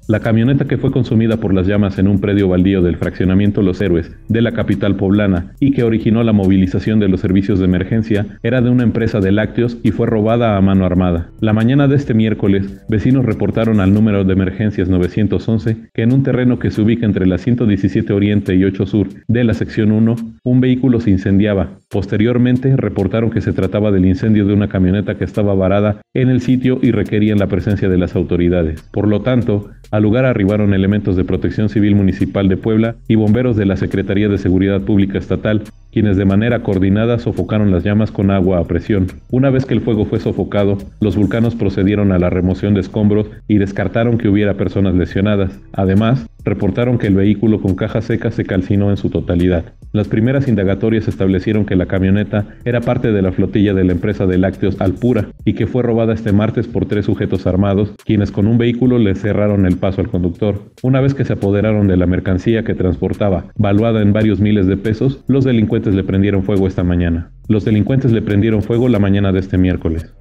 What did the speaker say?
La camioneta que fue consumida por las llamas en un predio baldío del fraccionamiento Los Héroes de la capital poblana y que originó la movilización de los servicios de emergencia era de una empresa de lácteos y fue robada a mano armada. La mañana de este miércoles, vecinos reportaron al número de emergencias 911 que en un terreno que se ubica entre la 117 Oriente y 8 Sur de la sección 1, un vehículo se incendiaba. Posteriormente, reportaron que se trataba del incendio de una camioneta que estaba varada en el sitio y requerían la presencia de las autoridades. Por lo tanto, al lugar arribaron elementos de Protección Civil Municipal de Puebla y bomberos de la Secretaría de Seguridad Pública Estatal, quienes de manera coordinada sofocaron las llamas con agua a presión. Una vez que el fuego fue sofocado, los vulcanos procedieron a la remoción de escombros y descartaron que hubiera personas lesionadas. Además, reportaron que el vehículo con caja seca se calcinó en su totalidad. Las primeras indagatorias establecieron que la camioneta era parte de la flotilla de la empresa de lácteos Alpura y que fue robada este martes por 3 sujetos armados, quienes con un vehículo le cerraron el paso al conductor. Una vez que se apoderaron de la mercancía que transportaba, valuada en varios miles de pesos, los delincuentes le prendieron fuego esta mañana. Los delincuentes le prendieron fuego la mañana de este miércoles.